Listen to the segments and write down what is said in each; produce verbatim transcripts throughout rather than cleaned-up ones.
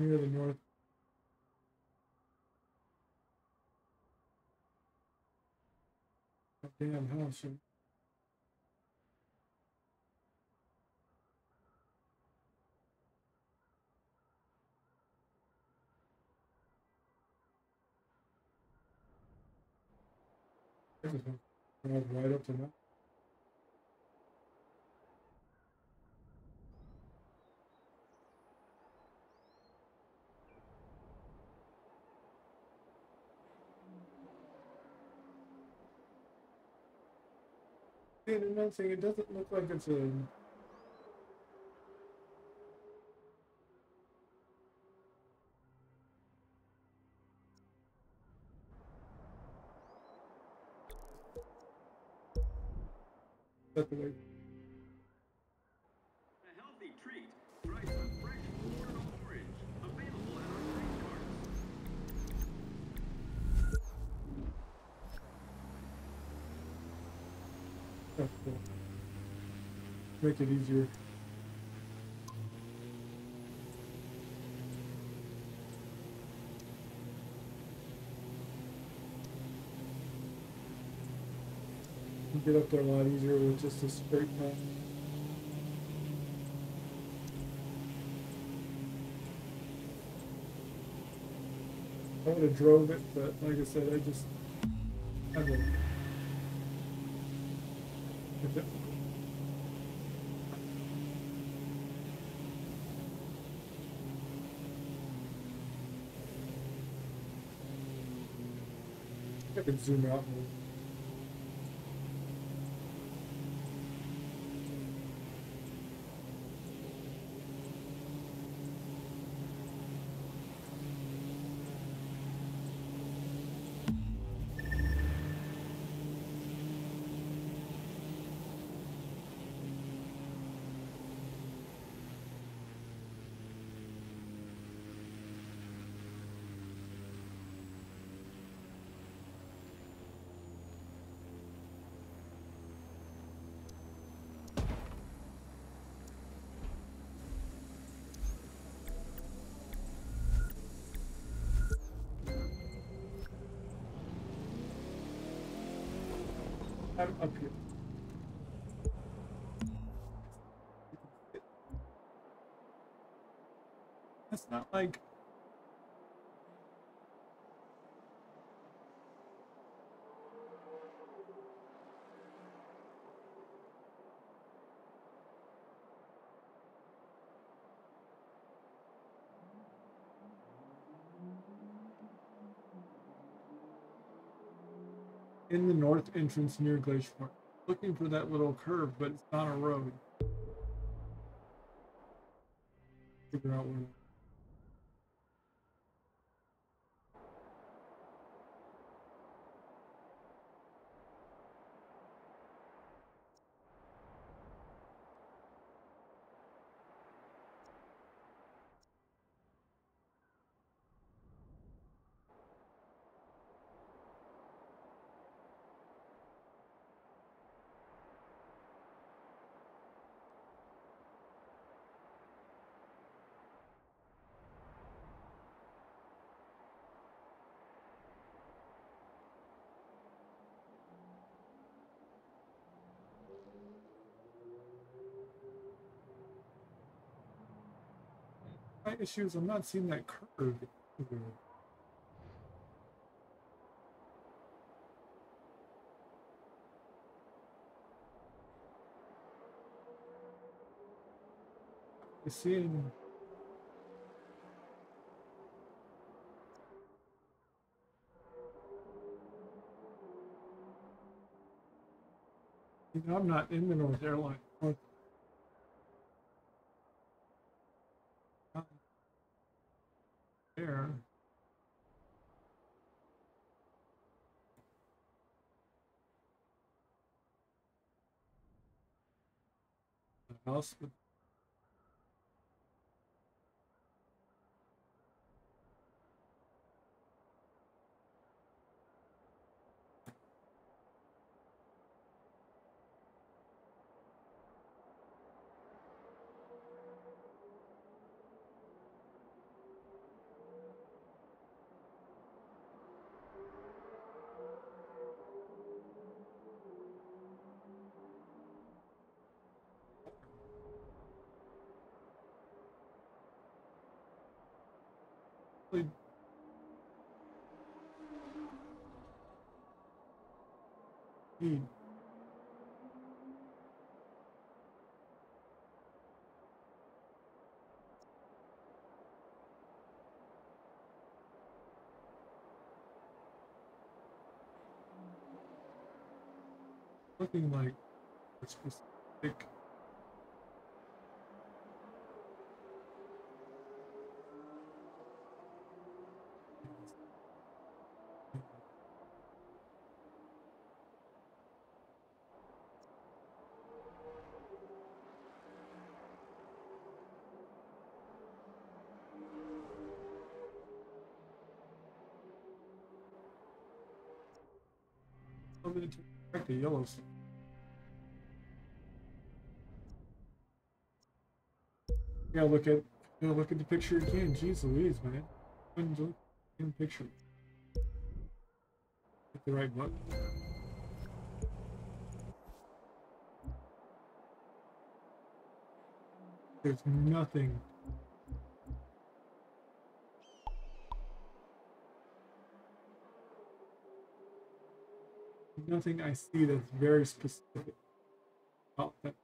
near the north. Damn house. Drive right up to that. Yeah, another thing, it doesn't look like it's a. That's the way. A healthy treat. Try some fresh Florida orange. Available at our grain carts. That's cool. Make it easier. You get up there a lot easier with just a straight path. I would have drove it, but like I said, I just I don't know. If it- I could zoom out more. I'm up here. It's not like in the north entrance near Glacier Park. Looking for that little curve, but it's not a road. Figure out where. My issue is I'm not seeing that curve. I'm seeing. You know, I'm not in the North Airline. North, um, there. The house with speed. Looking like a specific. Something to affect the yellow stuff. You gotta look at, you gotta look at the picture again. Jeez Louise, man. Couldn't look in the picture. Hit the right button. There's nothing. Nothing I see that's very specific about that.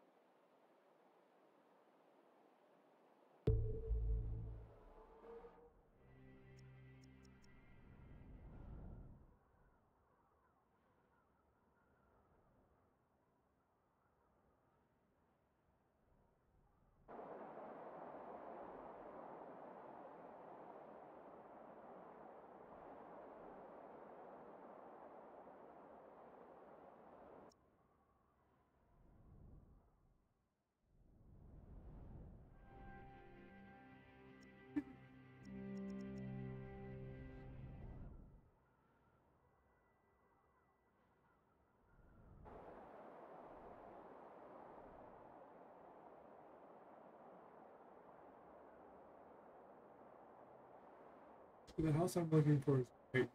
The house I'm looking for is great.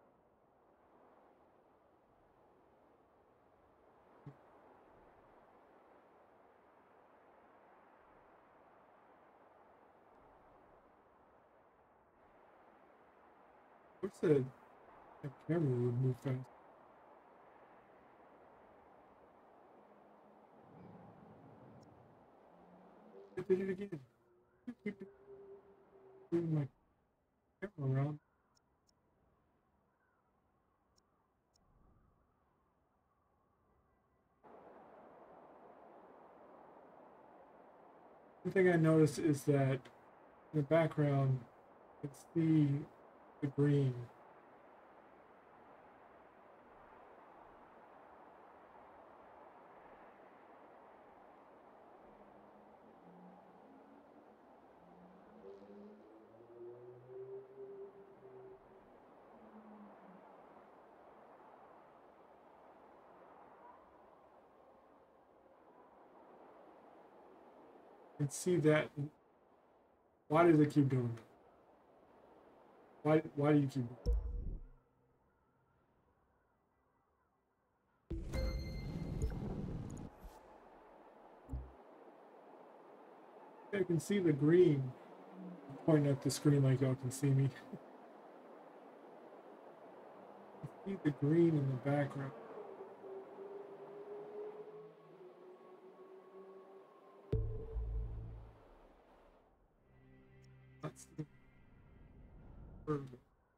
What's the, the camera would move fast? I did it again. Keep moving my camera around. One thing I noticed is that in the background, it's the the green. And see that. Why does it keep doing that? Why why do you keep doing that? I can see the green. I'm pointing at the screen like y'all can see me. I see the green in the background. That's the bird.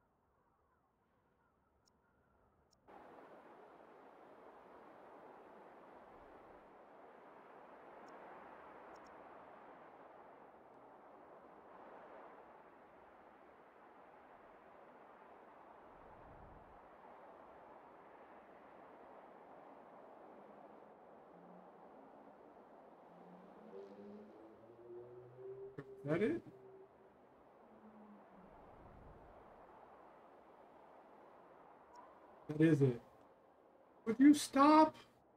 Is that it? That is it. Would you stop?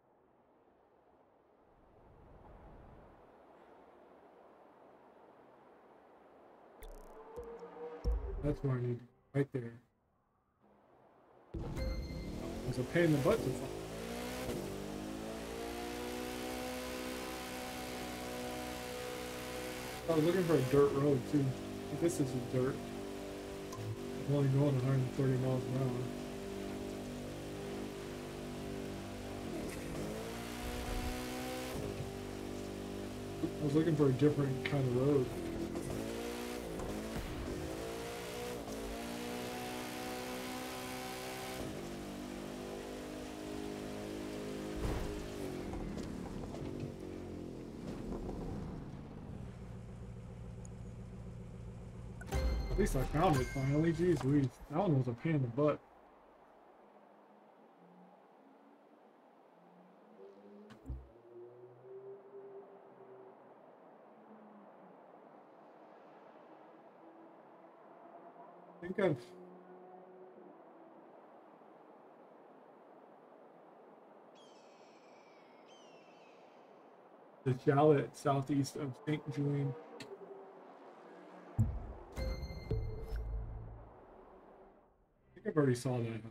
That's where I need. Right there. There's a pain in the butt to find. I was looking for a dirt road too. This is a dirt. I'm only going one hundred thirty miles an hour. I was looking for a different kind of road. At least I found it finally. Jeez Louise. That one was a pain in the butt. I think I've the chalet southeast of Saint Julian. I think I've already saw that.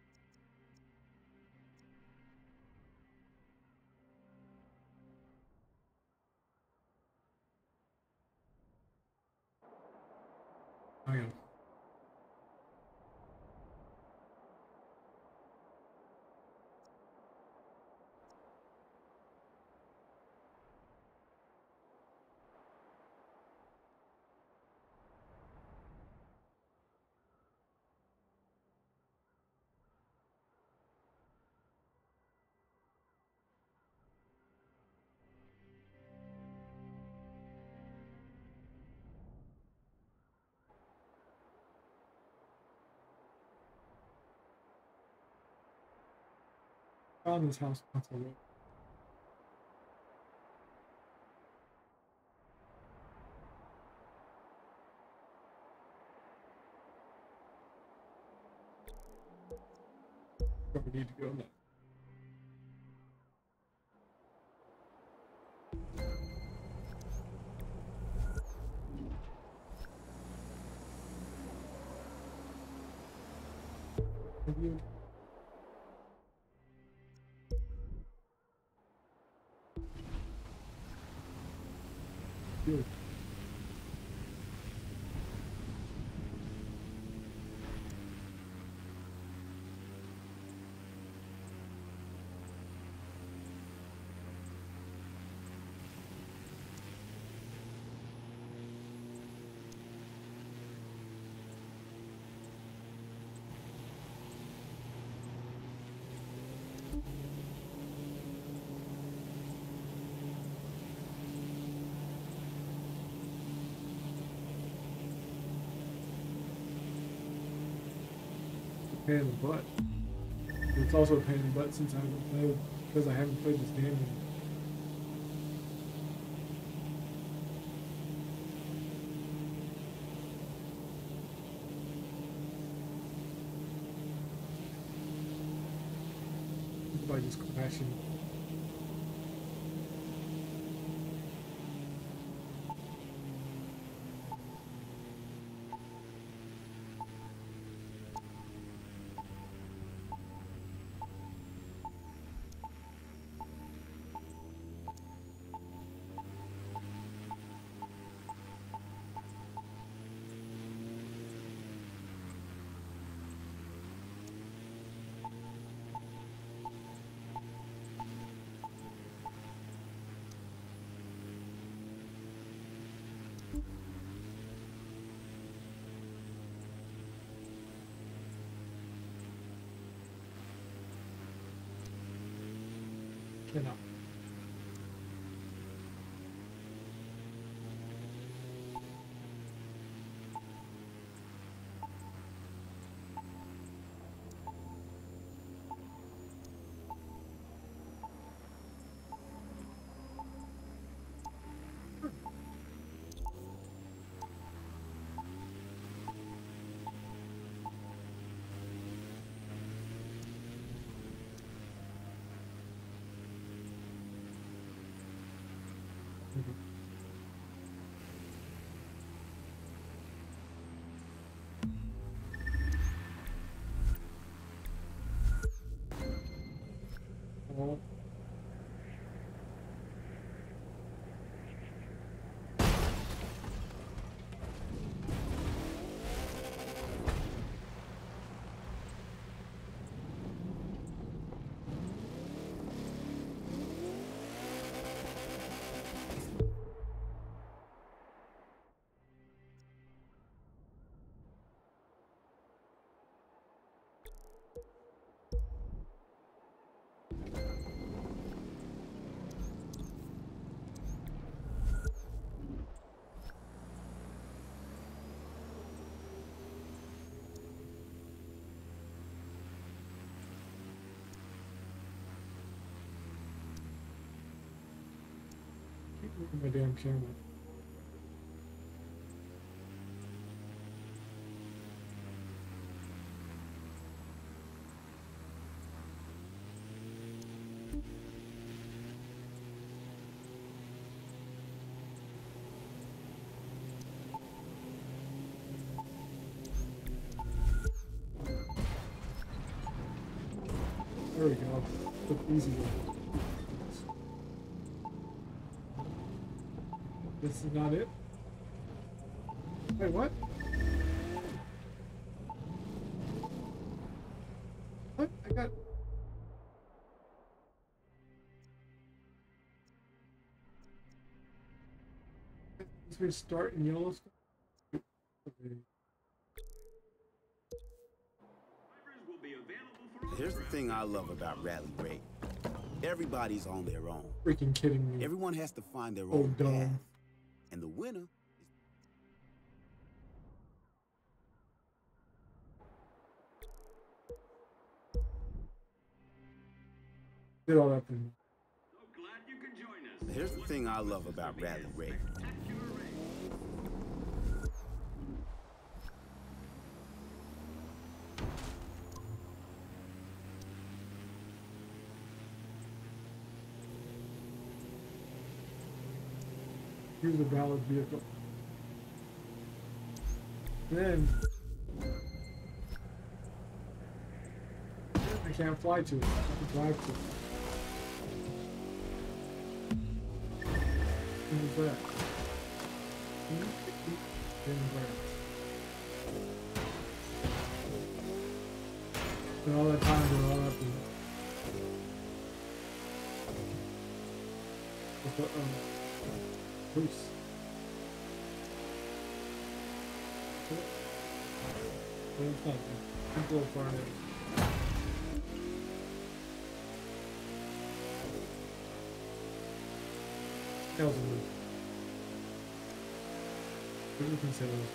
Oh yeah. Found this house not so well. Probably need to go now. Have you? Good. Pain in the butt. It's also a pain in the butt since I haven't played because I haven't played this game in by just crashing. Cannot. Oh. Look at my damn camera. There we go. The easy one. This is not it? Wait, what? What? I got... This will start in Yellowstone? Okay. Drivers will be available for Here's the autographs. thing I love about Rally Raid. Everybody's on their own. Freaking kidding me. Everyone has to find their Oh, own dumb. path. And the winner is Did all that thing. So glad you can join us. Here's the thing I love about Rally Raid. Spectacular race. Here's a valid vehicle. Then I can't fly to it. I can drive to it. What is that? And all that time we're all up in with the um Bruce. Well, it's not good. People are far away. Tails of Bruce. What do you consider it?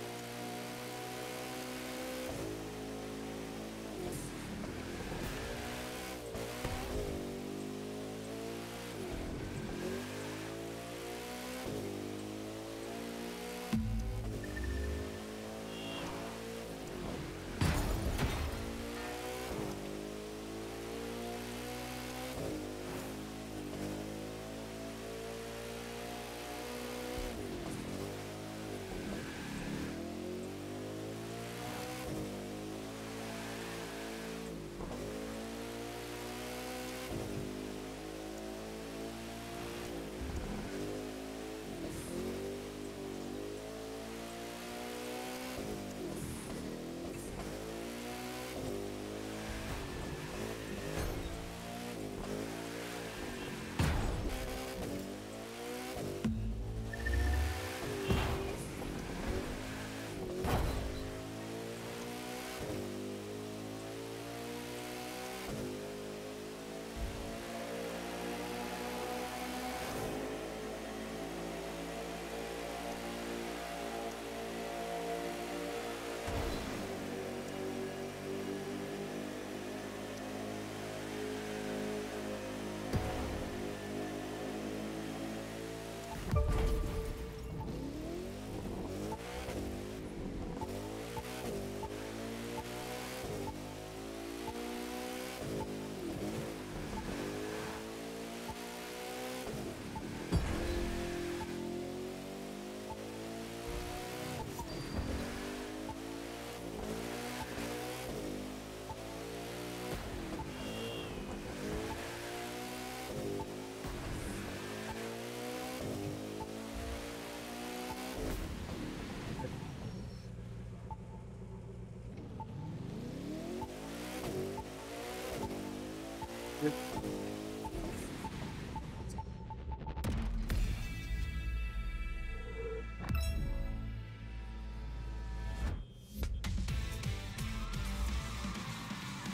Yep.